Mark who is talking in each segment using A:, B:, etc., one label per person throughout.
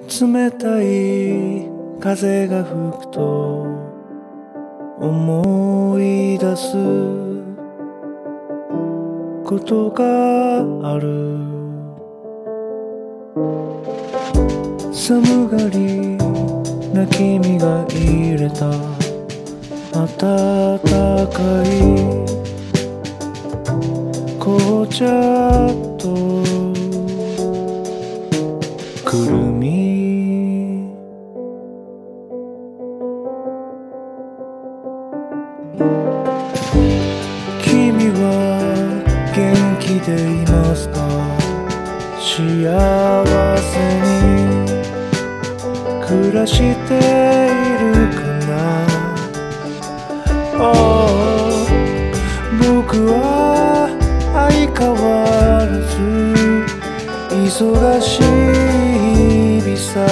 A: 冷たい風が吹くと思い出すことがある。寒がりな君が入れた温かい紅茶とくるみ。君は元気でいますか？幸せに暮らしているかな？ Oh、 僕は相変わらず忙しい日々さ。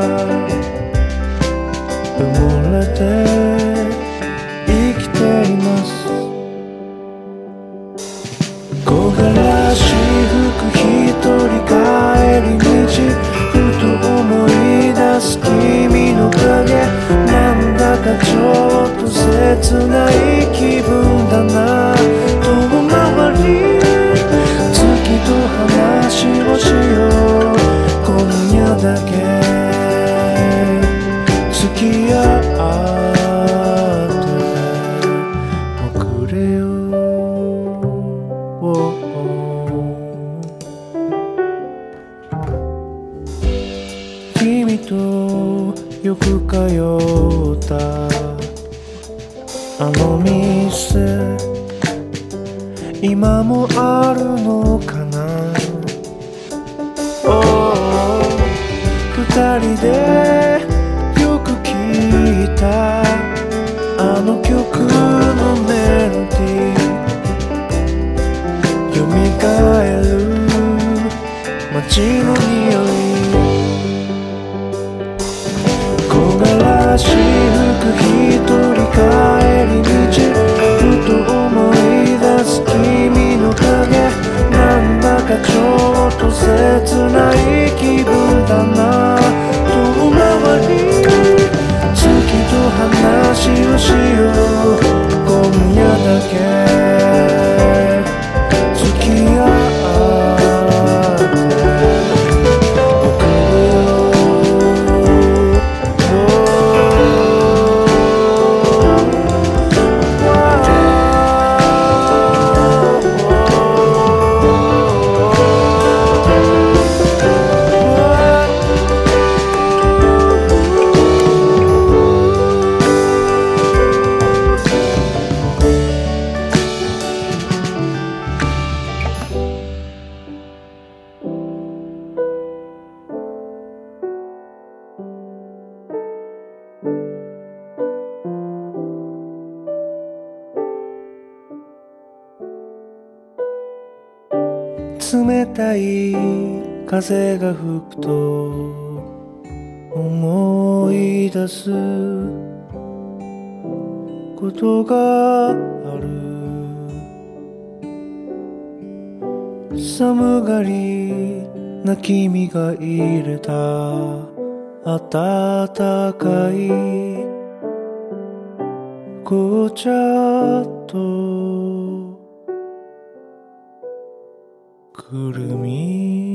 A: 埋もれて生きています。木枯らし吹く一人帰り道、ふと思い出す君の影。なんだかちょっと切ない気分だな。遠回り月と話をしよう。今夜だけ付き合っておくれよ。君とよく通ったあの店、今もあるのかな？ Oh、 二人でよく聴いたあの曲のメロディー、蘇る街の匂い。木枯らし吹く一人帰り道、ふと思い出す君の影。なんだかちょっと切ない気分だな。遠回り月と話をしよう。今夜だけ付き合っておくれよ。冷たい風が吹くと思い出すことがある。寒がりな君が入れた温かい紅茶とくるみ。